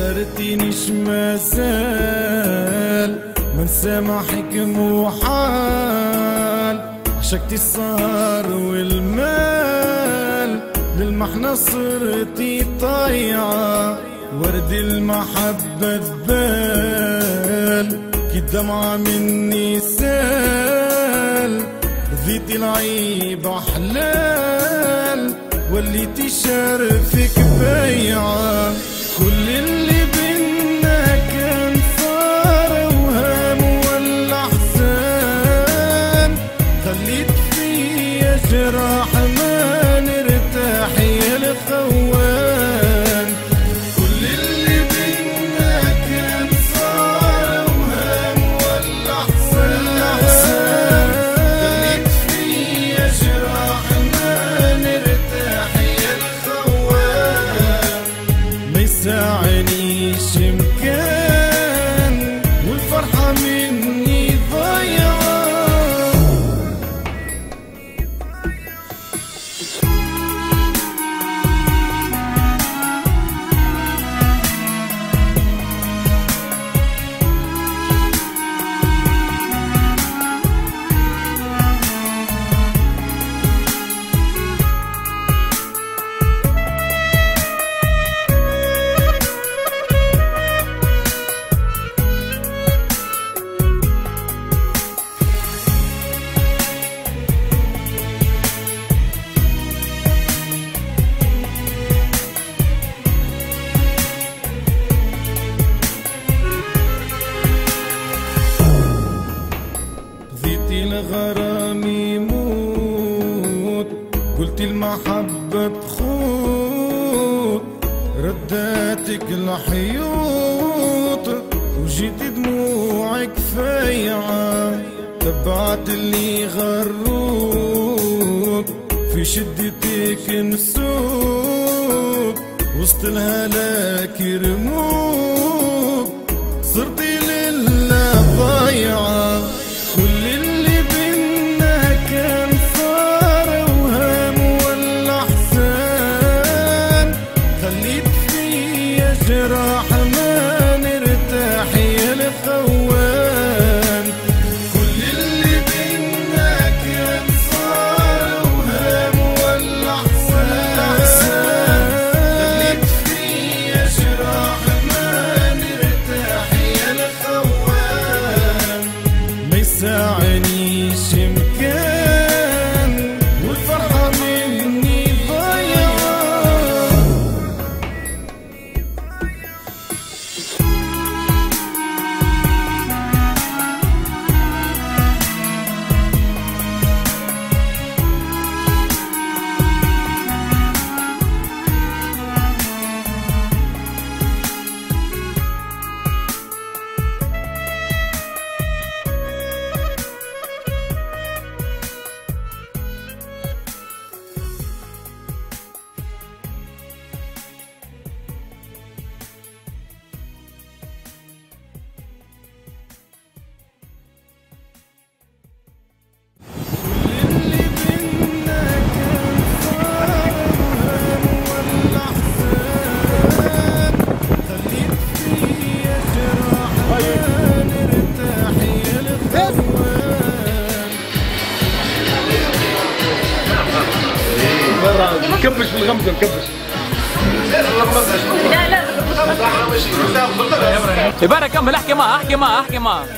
فارقتنيش مازال من سامحك محال. عشقتي السهر والمال للمحنة صرتي طايعة، ورد المحبة دبال كي الدمعة مني سال. رضيتي العيب حلال وليتي شرفك بايعة. كل اللي بينا كان صار وهام ولا احزان، خليت فيا جراح ما نرتاح يا الخوان. كل اللي بينا كان صار وهام ولا احزان، خليت فيا جراح ما نرتاح يا الخوان. ما يساعنيش مكان والفرحة مني ضايعة. الغرام يموت، قلت المحبة تخوت، رداتك الحيوط وجيت دموعك فايعة. تبعت اللي غروك في شدتك نسوك، وسط الهلاك يرموك صرتي لله ضايعة. كل اللي بينا كان صار وهام ولا احزان، خليت فيا جراح ما نرتاح يا الخوان. كل اللي بينا كان صار وهام ولا احزان، خليت فيا جراح ما نرتاح يا الخوان. ما يساعنيش مكان والفرحة مني ضايعة. نكبش في الغمزه نكبش. لا لا يبارك كمل. احكي معه